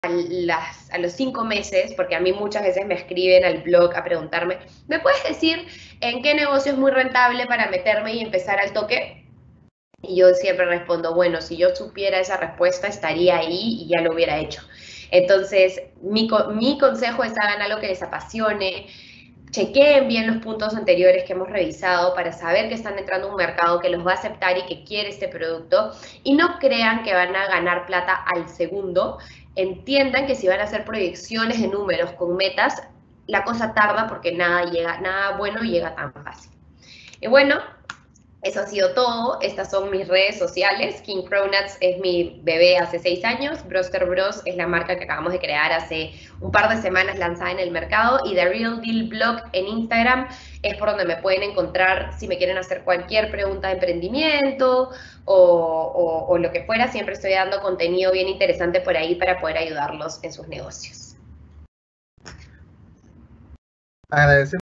a los 5 meses, porque a mí muchas veces me escriben al blog a preguntarme, ¿me puedes decir en qué negocio es muy rentable para meterme y empezar al toque? Y yo siempre respondo, bueno, si yo supiera esa respuesta estaría ahí y ya lo hubiera hecho. Entonces, mi consejo es hagan algo que les apasione, chequeen bien los puntos anteriores que hemos revisado para saber que están entrando a un mercado que los va a aceptar y que quiere este producto y no crean que van a ganar plata al segundo. Entiendan que si van a hacer proyecciones de números con metas, la cosa tarda porque nada bueno llega tan fácil. Y bueno, eso ha sido todo. Estas son mis redes sociales. King Cronuts es mi bebé hace 6 años. Broster Bros es la marca que acabamos de crear hace un par de semanas lanzada en el mercado. Y The Real Deal Blog en Instagram es por donde me pueden encontrar si me quieren hacer cualquier pregunta de emprendimiento o lo que fuera. Siempre estoy dando contenido bien interesante por ahí para poder ayudarlos en sus negocios. Agradecemos